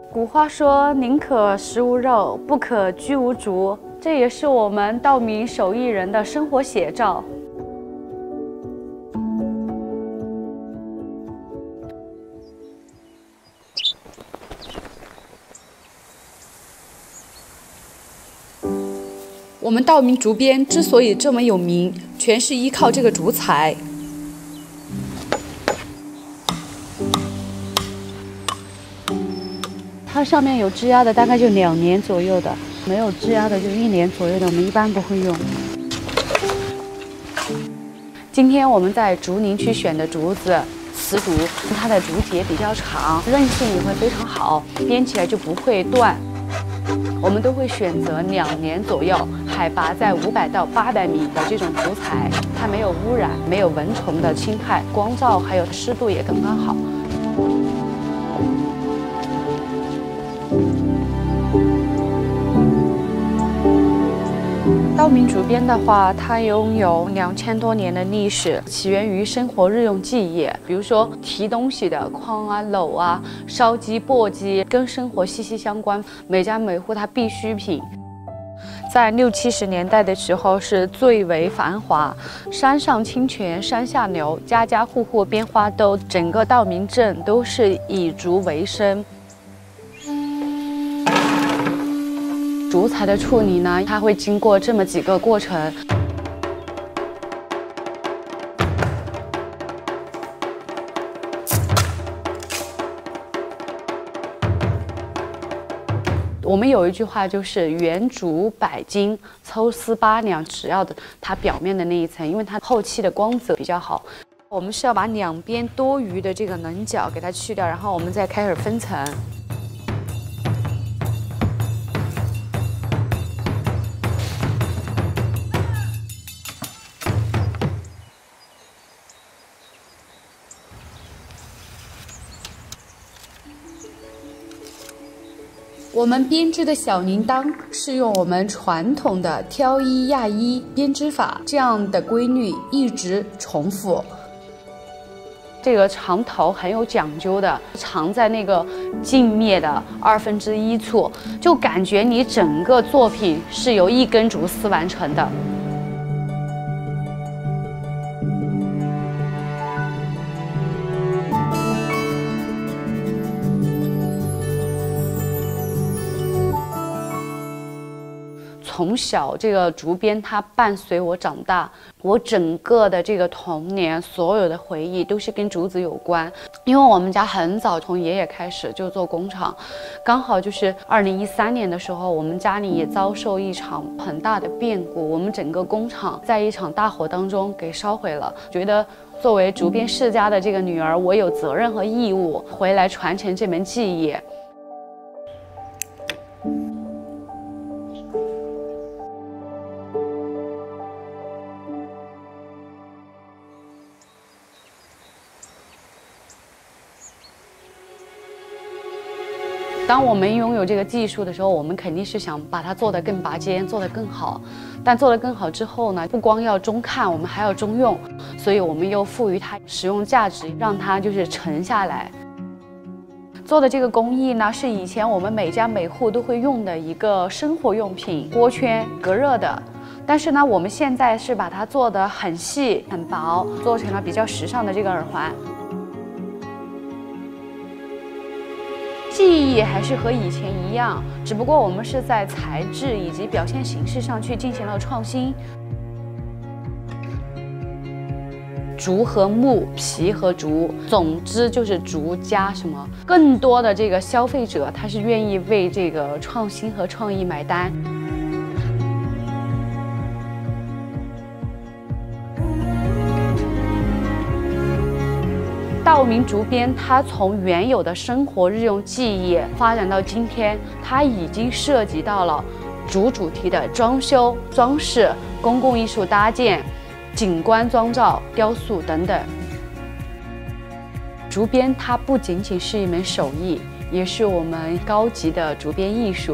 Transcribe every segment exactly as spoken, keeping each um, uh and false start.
古话说：“宁可食无肉，不可居无竹。”这也是我们道明手艺人的生活写照。我们道明竹编之所以这么有名，全是依靠这个竹材。它上面有枝丫的，大概就两年左右的；没有枝丫的，就一年左右的。我们一般不会用。今天我们在竹林区选的竹子，瓷竹，它的竹节比较长，韧性也会非常好，编起来就不会断。我们都会选择两年左右，海拔在五百到八百米的这种竹材，它没有污染，没有蚊虫的侵害，光照还有湿度也刚刚好。道明竹编的话，它拥有两千多年的历史，起源于生活日用技艺，比如说提东西的筐啊、篓啊、烧鸡、簸箕，跟生活息息相关，每家每户它必需品。在六七十年代的时候是最为繁华，山上清泉山下流，家家户户编花兜，整个道明镇都是以竹为生。竹材的处理呢，它会经过这么几个过程。我们有一句话就是“圆竹百斤，抽丝八两”，只要的它表面的那一层，因为它后期的光泽比较好。我们是要把两边多余的这个棱角给它去掉，然后我们再开始分层。我们编织的小铃铛是用我们传统的挑一压一编织法，这样的规律一直重复。这个长头很有讲究的，长在那个镜面的二分之一处，就感觉你整个作品是由一根竹丝完成的。从小这个竹编它伴随我长大，我整个的这个童年所有的回忆都是跟竹子有关。因为我们家很早从爷爷开始就做工厂，刚好就是二零一三年的时候，我们家里也遭受一场很大的变故，我们整个工厂在一场大火当中给烧毁了。觉得作为竹编世家的这个女儿，我有责任和义务回来传承这门技艺。当我们拥有这个技术的时候，我们肯定是想把它做得更拔尖，做得更好。但做得更好之后呢，不光要中看，我们还要中用，所以我们又赋予它实用价值，让它就是沉下来。做的这个工艺呢，是以前我们每家每户都会用的一个生活用品，锅圈隔热的。但是呢，我们现在是把它做得很细很薄，做成了比较时尚的这个耳环。技艺还是和以前一样，只不过我们是在材质以及表现形式上去进行了创新。竹和木，皮和竹，总之就是竹加什么。更多的这个消费者，他是愿意为这个创新和创意买单。道明竹编，它从原有的生活日用技艺发展到今天，它已经涉及到了竹主题的装修、装饰、公共艺术搭建、景观装造、雕塑等等。竹编它不仅仅是一门手艺，也是我们高级的竹编艺术。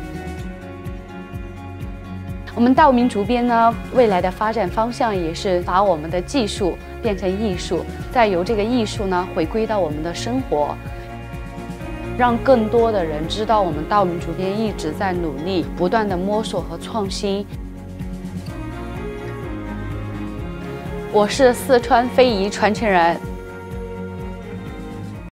我们道明竹编呢，未来的发展方向也是把我们的技术变成艺术，再由这个艺术呢回归到我们的生活。 让更多的人知道我们道明竹编一直在努力，不断的摸索和创新。我是四川非遗传承人。